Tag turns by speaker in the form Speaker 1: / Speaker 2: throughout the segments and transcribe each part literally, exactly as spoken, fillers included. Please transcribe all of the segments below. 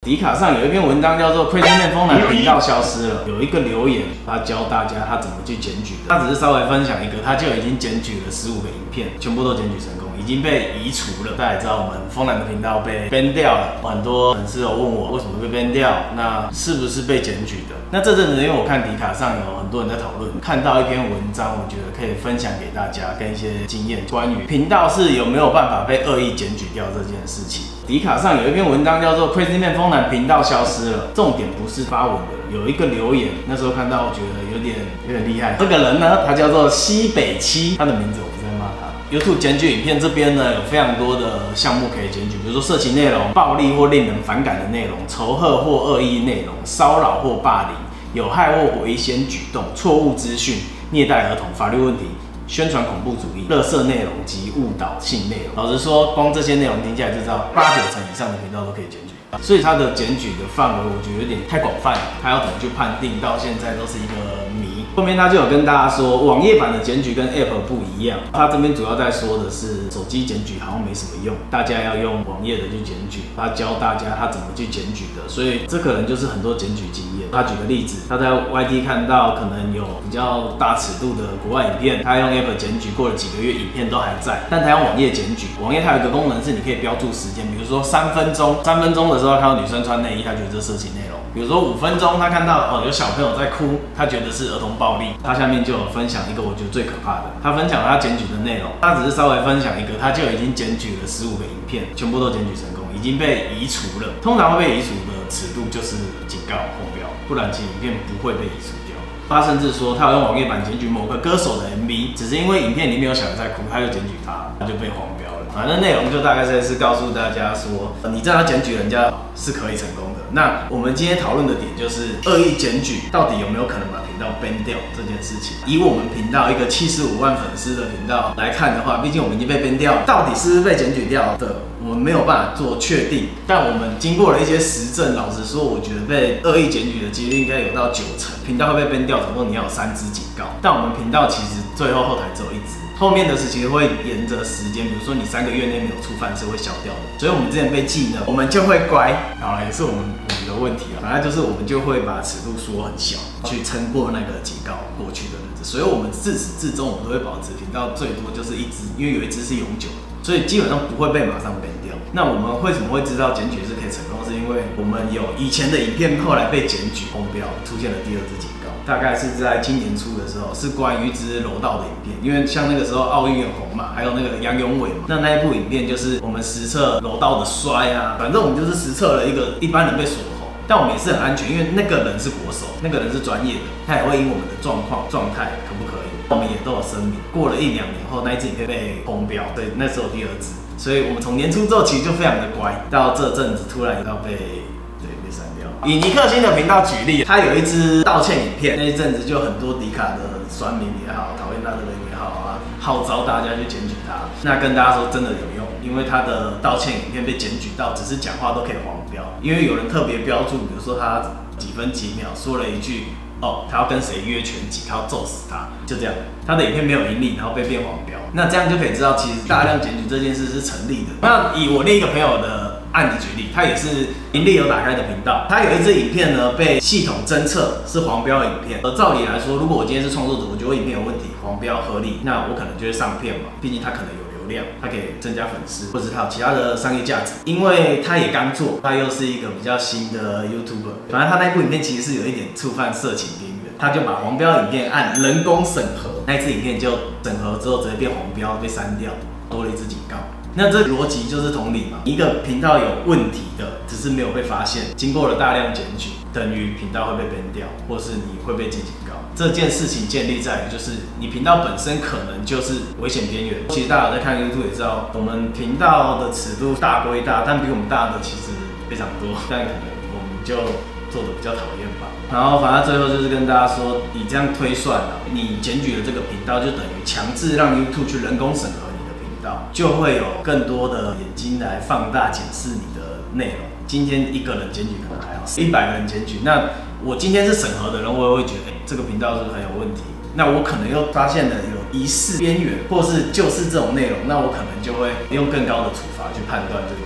Speaker 1: 迪卡上有一篇文章叫做《Crazy Man 风男频道消失了》，有一个留言，他教大家他怎么去检举的。他只是稍微分享一个，他就已经检举了十五个影片，全部都检举成功，已经被移除了。大家也知道我们风男的频道被 ban 掉了，很多粉丝有问我为什么被 ban 掉，那是不是被检举的？那这阵子因为我看迪卡上有很多人在讨论，看到一篇文章，我觉得可以分享给大家，跟一些经验，关于频道是有没有办法被恶意检举掉这件事情。迪卡上有一篇文章叫做《Crazy Man 风男频道消失了》，重点不是发文的，有一个留言，那时候看到我觉得有点有点厉害。这个人呢，他叫做西北七，他的名字我不是在骂他。YouTube 检举影片这边呢，有非常多的项目可以检举，比如说色情内容、暴力或令人反感的内容、仇恨或恶意内容、骚扰或霸凌、有害或危险举动、错误资讯、虐待儿童、法律问题、宣传恐怖主义、垃圾内容及误导性内容。老实说，光这些内容听起来就知道，八九成以上的频道都可以检举。所以它的检举的范围，我觉得有点太广泛了。它要怎么去判定，到现在都是一个谜。后面他就有跟大家说，网页版的检举跟 App 不一样。他这边主要在说的是，手机检举好像没什么用，大家要用网页的去检举。他教大家他怎么去检举的，所以这可能就是很多检举经验。他举个例子，他在 Y T 看到可能有比较大尺度的国外影片，他用 App 检举，过了几个月影片都还在，但他用网页检举，网页它有一个功能是你可以标注时间，比如说三分钟，三分钟的时候看到女生穿内衣，他觉得这色情内容。比如说五分钟，他看到哦有小朋友在哭，他觉得是儿童暴力。他下面就有分享一个我觉得最可怕的，他分享了他检举的内容，他只是稍微分享一个，他就已经检举了十五个影片，全部都检举成功，已经被移除了。通常会被移除的尺度就是警告、红标，不然其实影片不会被移除掉。他甚至说，他有用网页版检举某个歌手的 M V， 只是因为影片里面有小孩在哭，他就检举他，他就被黄标了。反正内容就大概是告诉大家说，你这样检举人家是可以成功的。那我们今天讨论的点就是恶意检举到底有没有可能把频道 ban 掉这件事情。以我们频道一个七十五万粉丝的频道来看的话，毕竟我们已经被 ban 掉，到底是不是被检举掉的，我们没有办法做确定。但我们经过了一些实证，老实说，我觉得被恶意检举的几率应该有到九成。频道会被 ban 掉，总共你要有三支警告，但我们频道其实最后后台只有一支。后面的事情会沿着时间，比如说你三个月内没有触犯是会消掉的，所以我们之前被记呢，我们就会乖，好了，也是我们我们的问题啊，反正就是我们就会把尺度缩很小，去撑过那个警告过去的日子，所以我们自始至终我们都会保持频道最多就是一支，因为有一支是永久的，所以基本上不会被马上 ban 掉。那我们为什么会知道检举是可以成功？是因为我们有以前的影片后来被检举红标，出现了第二支警告。大概是在今年初的时候，是关于一支柔道的影片，因为像那个时候奥运很红嘛，还有那个杨永伟嘛，那那一部影片就是我们实测柔道的摔啊，反正我们就是实测了一个一般人被锁喉，但我们也是很安全，因为那个人是国手，那个人是专业的，他也会因我们的状况状态可不可以，我们也都有声明。过了一两年后，那一支影片被封标，对，那时候第二支，所以我们从年初之后其实就非常的乖，到这阵子突然要被。以尼克星的频道举例，他有一支道歉影片，那一阵子就很多迪卡的酸民也好，讨厌他的人也好啊，号召大家去检举他。那跟大家说真的有用，因为他的道歉影片被检举到，只是讲话都可以黄标，因为有人特别标注，比如说他几分几秒说了一句哦，他要跟谁约拳击，他要揍死他，就这样，他的影片没有盈利，然后被变黄标，那这样就可以知道，其实大量检举这件事是成立的。那以我另一个朋友的案子举例，他也是盈利有打开的频道，他有一支影片呢被系统侦测是黄标影片，而照理来说，如果我今天是创作者，我觉得我影片有问题，黄标合理，那我可能就会上片嘛，毕竟他可能有流量，他可以增加粉丝，或者他有其他的商业价值，因为他也刚做，他又是一个比较新的 YouTuber， 反正他那部影片其实是有一点触犯色情边缘，他就把黄标影片按人工审核，那一支影片就审核之后直接变黄标，被删掉，多了一支警告。那这逻辑就是同理嘛，一个频道有问题的，只是没有被发现，经过了大量检举，等于频道会被 ban 掉，或是你会被记警告。这件事情建立在于，就是你频道本身可能就是危险边缘。其实大家有在看 YouTube 也知道，我们频道的尺度大归大，但比我们大的其实非常多，但可能我们就做的比较讨厌吧。然后反正最后就是跟大家说，你这样推算啊，你检举了这个频道，就等于强制让 YouTube 去人工审核。就会有更多的眼睛来放大检视你的内容。今天一个人检举可能还好，一百个人检举，那我今天是审核的人，我也会觉得，欸，这个频道是不是很有问题？那我可能又发现了有疑似边缘，或是就是这种内容，那我可能就会用更高的处罚去判断这个频道。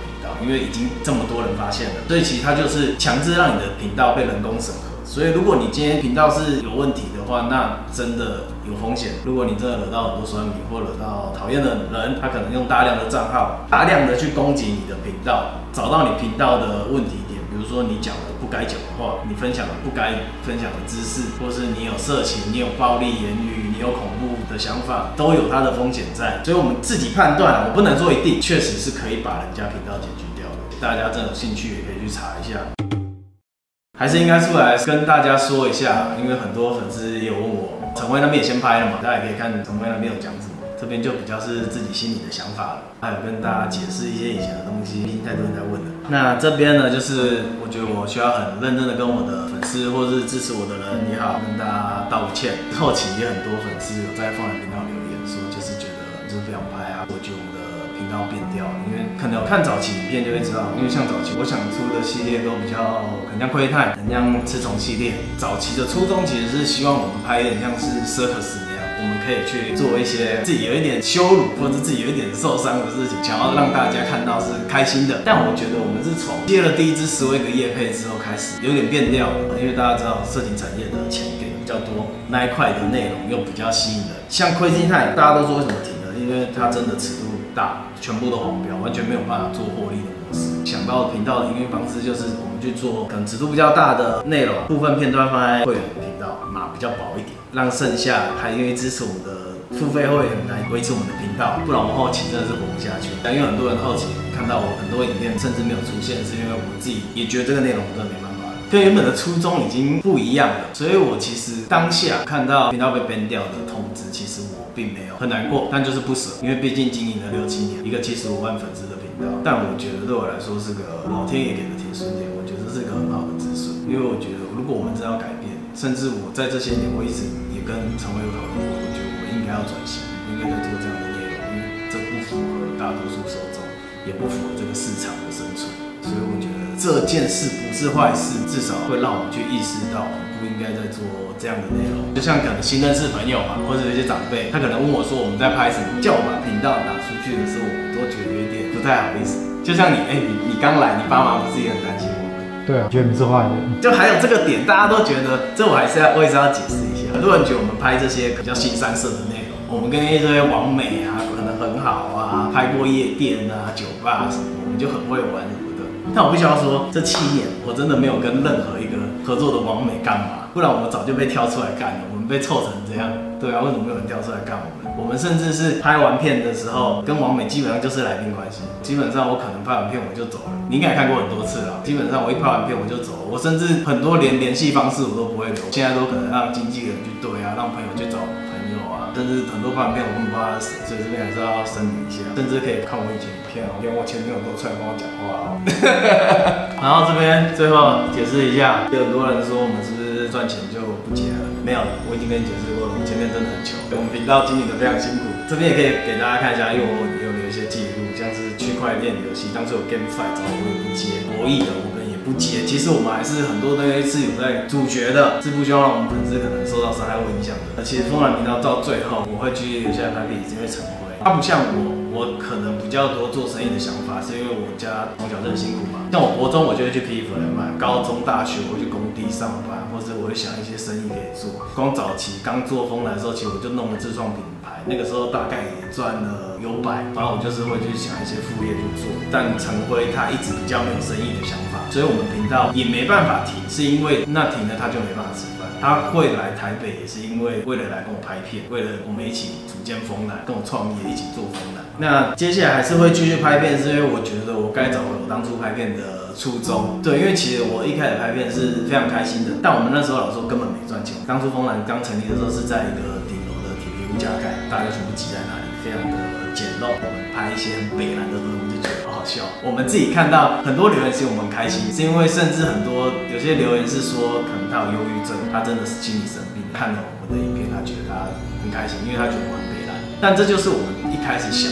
Speaker 1: 因为已经这么多人发现了，所以其实它就是强制让你的频道被人工审核。所以如果你今天频道是有问题的话，那真的有风险。如果你真的惹到很多酸民或惹到讨厌的人，他可能用大量的账号，大量的去攻击你的频道，找到你频道的问题点，比如说你讲了不该讲的话，你分享了不该分享的知识，或是你有色情，你有暴力言语，你有恐怖的想法，都有它的风险在。所以我们自己判断，我不能说一定，确实是可以把人家频道检举掉的。大家真的有兴趣也可以去查一下。还是应该出来跟大家说一下，因为很多粉丝也有问我，陈辉那边也先拍了嘛，大家也可以看陈辉那边有讲什么。这边就比较是自己心里的想法了，还有跟大家解释一些以前的东西，毕竟太多人在问了。那这边呢，就是我觉得我需要很认真的跟我的粉丝或是支持我的人也好，跟大家道歉。后期也很多粉丝有在放在频道留言说，就是觉得就是不想拍啊，我觉得我们的频道变掉了，因为可能有看早期影片就会知道，因为像早期我想出的系列都比较很像窥探，很像吃虫系列。早期的初衷其实是希望我们拍一点像是 circus 那样，我们可以去做一些自己有一点羞辱或者自己有一点受伤的事情，想要让大家看到是开心的。但我觉得我们是从接了第一支十位个业配之后开始有点变调了，因为大家知道色情产业的钱给的比较多，那一块的内容又比较吸引人。像窥金泰，大家都说为什么停了，因为它真的尺度大，全部都黄标，完全没有办法做获利的模式。想到频道的营运方式就是我们去做可能尺度比较大的内容，部分片段放在会员频道，码比较薄一点，让剩下还愿意支持我们的付费会员来维持我们的频道，不然我们后期真的是活不下去。因为很多人后期看到我很多影片甚至没有出现，是因为我自己也觉得这个内容真的没办法。跟原本的初衷已经不一样了，所以我其实当下看到频道被 ban 掉的通知，其实我并没有很难过，但就是不舍，因为毕竟经营了六七年，一个七十五万粉丝的频道，但我觉得对我来说是个老天爷给的铁孙点，我觉得是个很好的子孙，因为我觉得如果我们真要改变，甚至我在这些年我一直也跟陈伟有讨论过，我觉得我们应该要转型，应该在做这样的内容，因为这不符合大多数受众，也不符合这个市场的生存。所以我觉得这件事不是坏事，至少会让我们去意识到，我们不应该再做这样的内容。就像可能新认识朋友嘛，或者有一些长辈，他可能问我说我们在拍什么，叫我把频道拿出去的时候，我都觉得有点不太好意思。就像你，哎、欸，你你刚来，你爸妈不是也很担心我们？
Speaker 2: 对啊，觉得你是坏人。
Speaker 1: 就还有这个点，大家都觉得，这我还是要，我也是要解释一下。很多人觉得我们拍这些比较新三色的内容，我们跟一些网美啊，可能很好啊，拍过夜店啊、酒吧什么，我们就很会玩。但我必须要说，这七年我真的没有跟任何一个合作的网美干嘛，不然我们早就被挑出来干了。我们被凑成这样，对啊，为什么没有人挑出来干我们？我们甚至是拍完片的时候，跟网美基本上就是来宾关系。基本上我可能拍完片我就走了，你应该也看过很多次了。基本上我一拍完片我就走了，我甚至很多连联系方式我都不会留，现在都可能让经纪人去对啊，让朋友去找朋友啊，甚至很多拍完片我根本不知道他是谁，所以这边还是要声明一下，甚至可以看我以前影片哦，连我前女友都出来跟我讲话哦。然后这边最后解释一下，有很多人说我们是不是赚钱就不接了？没有，我已经跟你解释过了，我们前面真的很穷，我们频道经营的非常辛苦。这边也可以给大家看一下，因为我有留一些记录，像是区块链游戏，当初有 GameFi 找我也不接，博弈的我们也不接。其实我们还是很多东西是有在主角的，是不希望让我们粉丝可能受到伤害或影响的。其实风蓝频道到最后，我会继续留下来拍片，是因为陈辉，他不像我。我可能比较多做生意的想法，是因为我家从小就很辛苦嘛。像我国中我就会去批衣服来卖，高中、大学我会去工地上班，或者我会想一些生意可以做。光早期刚做风来的时候，其实我就弄了自创品牌，那个时候大概也赚了有百，然后我就是会去想一些副业去做。但陈辉他一直比较没有生意的想法，所以我们频道也没办法停，是因为那停了他就没办法吃饭。他会来台北也是因为为了来跟我拍片，为了我们一起组建风蓝，跟我创业一起做风蓝。那接下来还是会继续拍片，是因为我觉得我该找回我当初拍片的初衷。对，因为其实我一开始拍片是非常开心的，但我们那时候老说根本没赚钱。当初风蓝刚成立的时候是在一个顶楼的铁皮屋加盖，大家全部挤在那里，非常的简陋。我们拍一些很北蓝的东西，我们就觉得好好笑。我们自己看到很多留言是我们开心，是因为甚至很多有些留言是说可能他有忧郁症，他真的是心理生病，看了我们的影片，他觉得他很开心，因为他觉得我很北蓝。但这就是我们一开始想要的。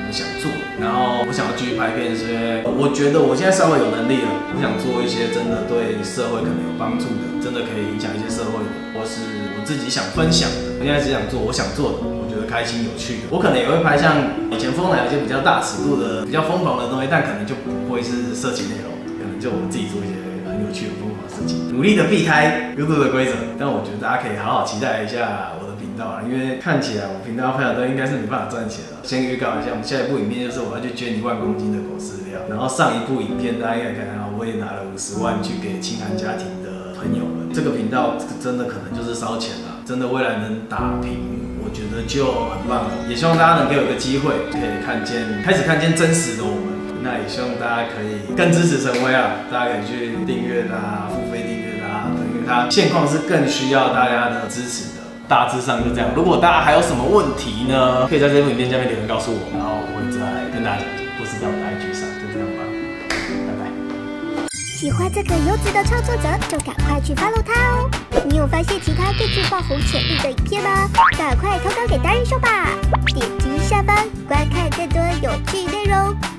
Speaker 1: 想做，然后我想要继续拍片，是因为我觉得我现在稍微有能力了，我想做一些真的对社会可能有帮助的，真的可以影响一些社会的，或是我自己想分享的。我现在只想做我想做的，我觉得开心有趣的。我可能也会拍像以前风奶有一些比较大尺度的、比较疯狂的东西，但可能就不会是色情内容，可能就我们自己做一些很有趣的疯狂的事情，努力的避开 YouTube 的规则。但我觉得大家可以好好期待一下我的频道啊，因为看起来我频道拍的都应该是没办法赚钱了。先预告一下，我们下一部影片就是我要去捐一万公斤的狗饲料，然后上一部影片大家应该看到，我也拿了五十万去给清寒家庭的朋友们。这个频道真的可能就是烧钱了，真的未来能打平，我觉得就很棒了。也希望大家能给我一个机会，可以看见，开始看见真实的我们。那也希望大家可以更支持陈威啊，大家可以去订阅他，付费订阅他，因为他现况是更需要大家的支持的。大致上就这样。如果大家还有什么问题呢，可以在这部影片下面留言告诉我，然后我会再跟大家讲，或是在我的 I G 上，就这样吧，拜拜。
Speaker 2: 喜欢这个优质的创作者，就赶快去 follow 他哦。你有发现其他更具爆红潜力的影片吗？赶快投稿给达人秀吧！点击下方观看更多有趣内容。